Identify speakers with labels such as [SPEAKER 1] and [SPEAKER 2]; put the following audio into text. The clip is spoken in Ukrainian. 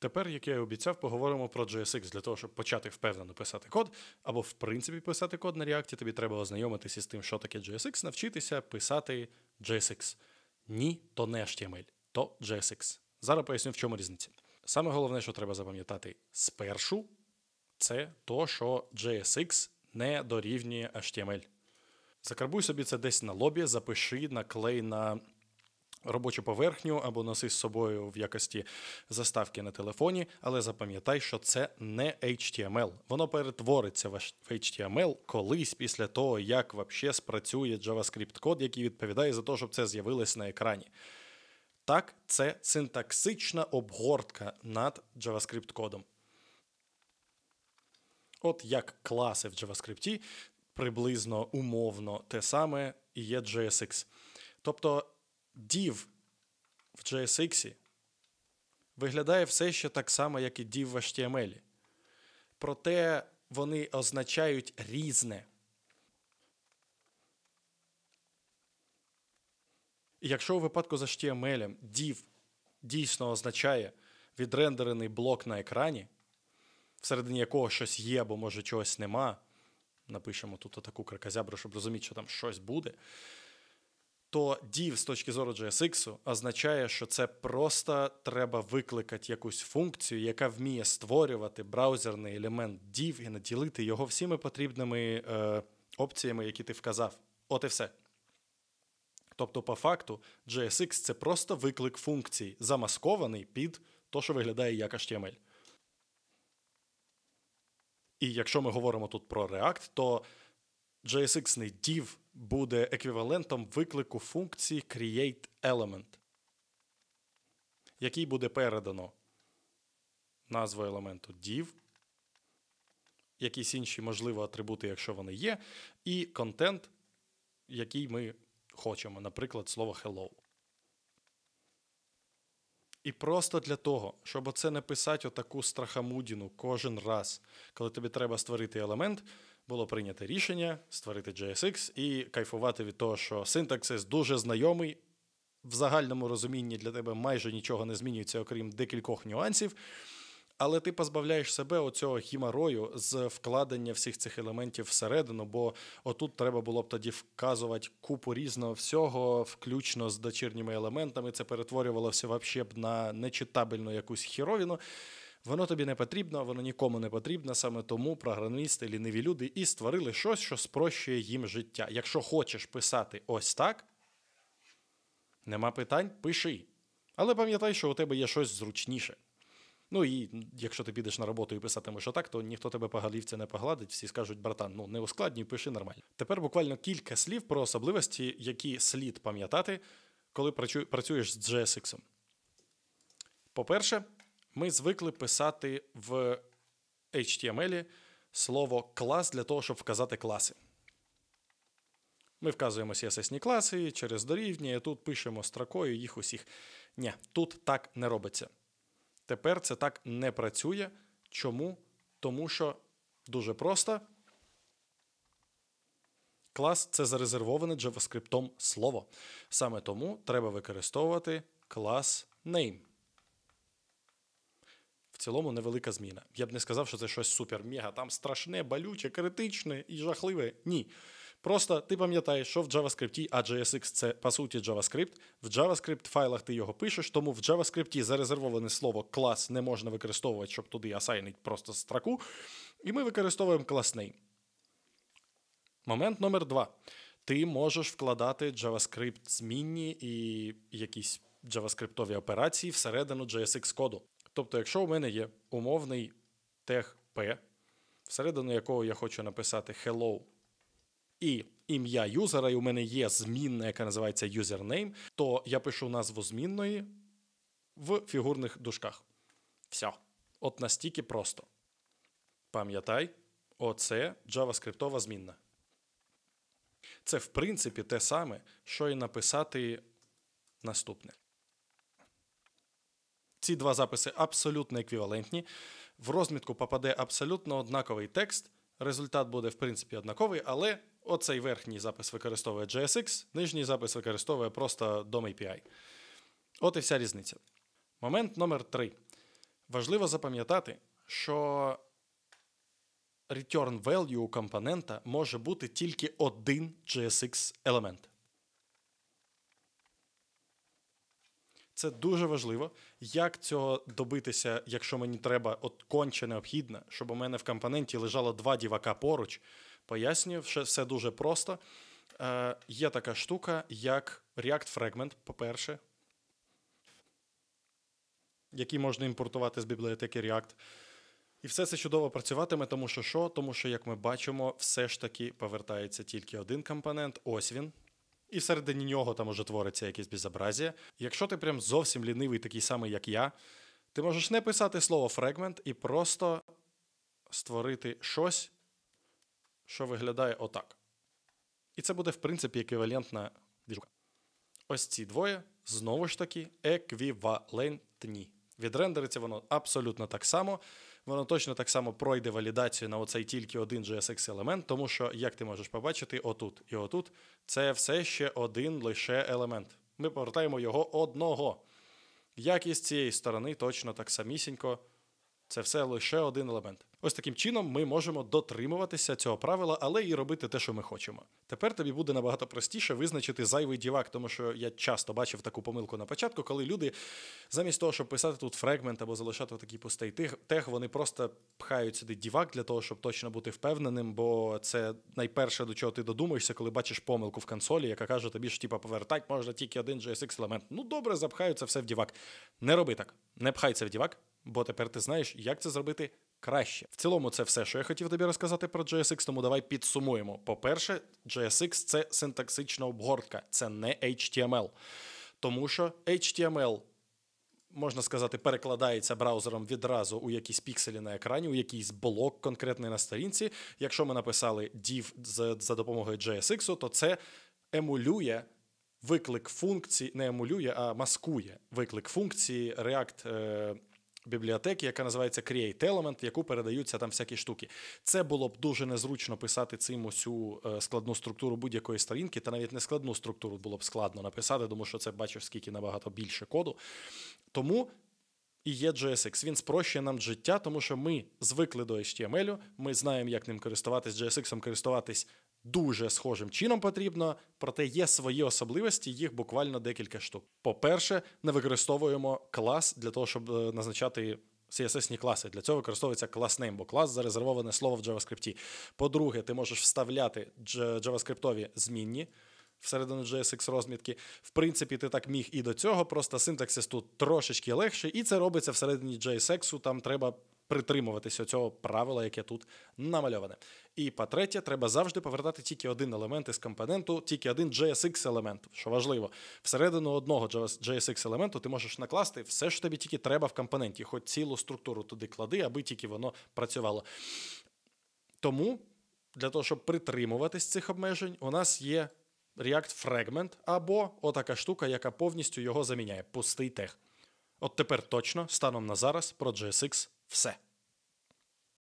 [SPEAKER 1] Тепер, як я і обіцяв, поговоримо про JSX. Для того, щоб почати впевнено писати код, або в принципі писати код на React, тобі треба ознайомитися з тим, що таке JSX, навчитися писати JSX. Ні, то не HTML, то JSX. Зараз поясню, в чому різниця. Саме головне, що треба запам'ятати спершу, це то, що JSX не дорівнює HTML. Закарбуй собі це десь на лобі, запиши, наклей на робочу поверхню або носи з собою в якості заставки на телефоні, але запам'ятай, що це не HTML. Воно перетвориться в HTML колись після того, як взагалі спрацює JavaScript-код, який відповідає за те, щоб це з'явилось на екрані. Так, це синтаксична обгортка над JavaScript-кодом. От як класи в JavaScript приблизно умовно те саме і є JSX. Тобто div в JSX виглядає все ще так само, як і div в HTML. Проте вони означають різне. І якщо у випадку з HTML div дійсно означає відрендерений блок на екрані, всередині якого щось є або може чогось нема, напишемо тут таку кракозябру, щоб розуміти, що там щось буде, то div з точки зору JSX означає, що це просто треба викликати якусь функцію, яка вміє створювати браузерний елемент div і наділити його всіми потрібними опціями, які ти вказав. От і все. Тобто, по факту, JSX – це просто виклик функцій, замаскований під те, що виглядає як HTML. І якщо ми говоримо тут про React, то JSX-ний div буде еквівалентом виклику функції createElement, який буде передано назву елементу div, якісь інші, можливо, атрибути, якщо вони є, і контент, який ми хочемо, наприклад, слово hello. І просто для того, щоб оце не писати отаку страхамудіну кожен раз, коли тобі треба створити елемент, було прийнято рішення створити JSX і кайфувати від того, що синтаксис дуже знайомий, в загальному розумінні для тебе майже нічого не змінюється, окрім декількох нюансів, але ти позбавляєш себе оцього геморою з вкладення всіх цих елементів всередину, бо отут треба було б тоді вказувати купу різного всього, включно з дочірніми елементами, це перетворювалося взагалі б на нечитабельну якусь хіровіну. Воно тобі не потрібно, воно нікому не потрібно, саме тому програмісти, ліниві люди і створили щось, що спрощує їм життя. Якщо хочеш писати ось так, нема питань, пиши. Але пам'ятай, що у тебе є щось зручніше. Ну і якщо ти підеш на роботу і писатимеш отак, то ніхто тебе по голівці не погладить, всі скажуть, братан, не ускладнюй, пиши нормально. Тепер буквально кілька слів про особливості, які слід пам'ятати, коли працюєш з JSX. По-перше, ми звикли писати в HTML слово «клас» для того, щоб вказати класи. Ми вказуємо CSS-ні класи, через дорівнює, тут пишемо строкою їх усіх. Ні, тут так не робиться. Тепер це так не працює. Чому? Тому що дуже просто. Клас – це зарезервоване JavaScript слово. Саме тому треба використовувати клас name. В цілому невелика зміна. Я б не сказав, що це щось супер-мега, там страшне, болюче, критичне і жахливе. Ні. Просто ти пам'ятаєш, що в JavaScript, а JSX – це, по суті, JavaScript, в JavaScript-файлах ти його пишеш, тому в JavaScript зарезервоване слово клас не можна використовувати, щоб туди асайнити просто строку, і ми використовуємо клас name. Момент номер 2. Ти можеш вкладати JavaScript-змінні і якісь JavaScript-ові операції всередину JSX-коду. Тобто, якщо у мене є умовний тег P, всередину якого я хочу написати hello, і ім'я юзера, і у мене є змінна, яка називається username, то я пишу назву змінної в фігурних дужках. Все. От настільки просто. Пам'ятай, оце JavaScript-ова змінна. Це, в принципі, те саме, що і написати наступне. Ці два записи абсолютно еквівалентні. В розмітку попаде абсолютно однаковий текст. Результат буде, в принципі, однаковий, але оцей верхній запис використовує JSX, нижній запис використовує просто DOM API. От і вся різниця. Момент номер 3. Важливо запам'ятати, що return value у компонента може бути тільки один JSX елемент. Це дуже важливо. Як цього добитися, якщо мені треба, от конче необхідно, щоб у мене в компоненті лежало два дівака поруч? Пояснюю, все дуже просто. Є така штука, як React Fragment, по-перше, який можна імпортувати з бібліотеки React. І все це чудово працюватиме, тому що що? Тому що, як ми бачимо, все ж таки повертається тільки один компонент, ось він. І всередині нього там уже твориться якесь безобразія. Якщо ти прям зовсім лінивий, такий самий, як я, ти можеш не писати слово fragment і просто створити щось, що виглядає отак. І це буде, в принципі, еквівалентна двіжуха. Ось ці двоє, знову ж таки, еквівалентні. Відрендериться воно абсолютно так само. Воно точно так само пройде валідацію на оцей тільки один JSX-елемент, тому що, як ти можеш побачити, отут і отут, це все ще один лише елемент. Ми повертаємо його одного. Як і з цієї сторони, точно так самісінько, це все лише один елемент. Ось таким чином ми можемо дотримуватися цього правила, але і робити те, що ми хочемо. Тепер тобі буде набагато простіше визначити зайвий дівак, тому що я часто бачив таку помилку на початку, коли люди замість того, щоб писати тут фрагмент або залишати такий пустий тег, вони просто пхають сюди дівак для того, щоб точно бути впевненим, бо це найперше, до чого ти додумаєшся, коли бачиш помилку в консолі, яка каже тобі, що повертати можна тільки один JSX-елемент. Ну добре, запхаю це все в дівак. Не роби так. Не пхай це в дівак, бо тепер ти знаєш, як це зробити краще. В цілому це все, що я хотів тобі розказати про JSX, тому давай підсумуємо. По-перше, JSX – це синтаксична обгортка, це не HTML. Тому що HTML, можна сказати, перекладається браузером відразу у якісь пікселі на екрані, у якийсь блок конкретний на сторінці. Якщо ми написали div за допомогою JSX, то це емулює виклик функції, не емулює, а маскує виклик функції React бібліотеки, яка називається create-element, в яку передаються там всякі штуки. Це було б дуже незручно писати цим усю складну структуру будь-якої сторінки, та навіть не складну структуру було б складно написати, тому що це бачиш, скільки набагато більше коду. Тому і є JSX. Він спрощує нам життя, тому що ми звикли до HTML, ми знаємо, як ним користуватись, JSX користуватись дуже схожим чином потрібно, проте є свої особливості, їх буквально декілька штук. По-перше, не використовуємо клас для того, щоб назначати CSS-ні класи. Для цього використовується class-name, бо клас – зарезервоване слово в JavaScript. По-друге, ти можеш вставляти JavaScript-ові змінні всередину JSX-розмітки. В принципі, ти так міг і до цього, просто синтаксис тут трошечки легший, і це робиться всередині JSX, там треба притримуватися цього правила, яке тут намальоване. І по-третє, треба завжди повертати тільки один елемент із компоненту, тільки один JSX-елемент, що важливо. Всередину одного JSX-елементу ти можеш накласти все, що тобі тільки треба в компоненті, хоч цілу структуру туди клади, аби тільки воно працювало. Тому, для того, щоб притримуватись цих обмежень, у нас є React Fragment або отака штука, яка повністю його заміняє, пустий тег. От тепер точно, станом на зараз, про JSX все.